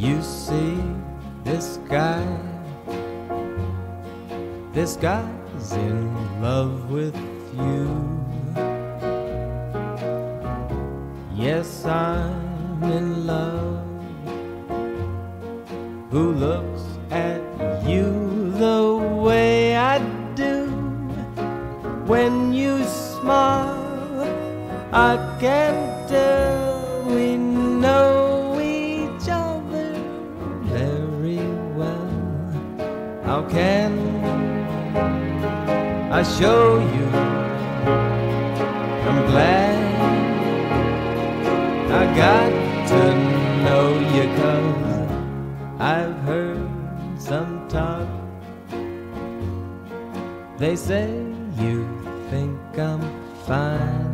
You see, this guy's in love with you. Yes, I'm in love. Who looks at you the way I do? When you smile, I can tell we know each other very well. How can I show you? I'm glad I got to know you, 'cause I've heard some talk. They say you think I'm fine.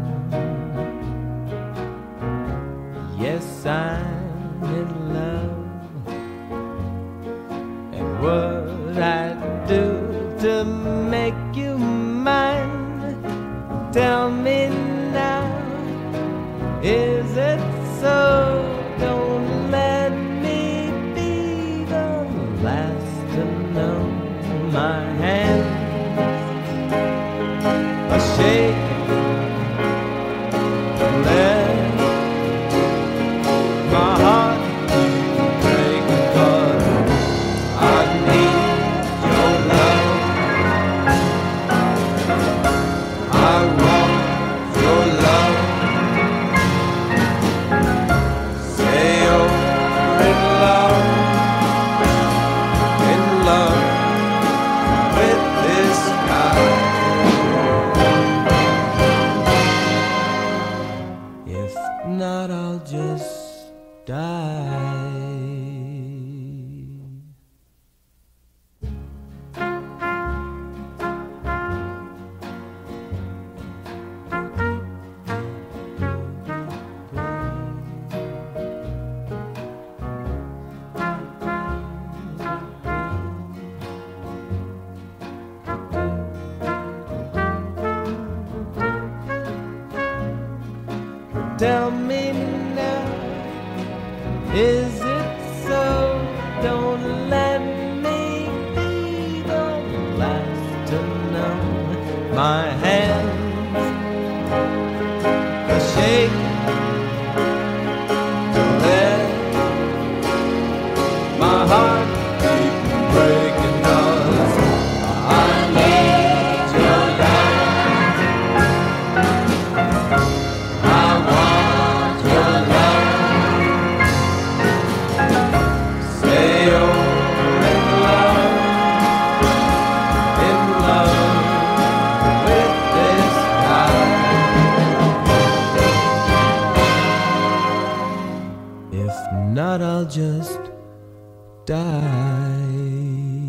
Yes, I'm in love. And what I'd do to make you mine, tell me now, is it so? Don't let me be the last to know. My hands are shaking, let my heart break, 'cause I need your love. I want your love. Say you're in love with this guy. If not, I'll just die. Tell me now, is it so? Don't let me be the last to know. My hands are shaking to let my heart keep breaking, 'cause I need your love. I want your love. Say you're in love with this guy. If not, I'll just die.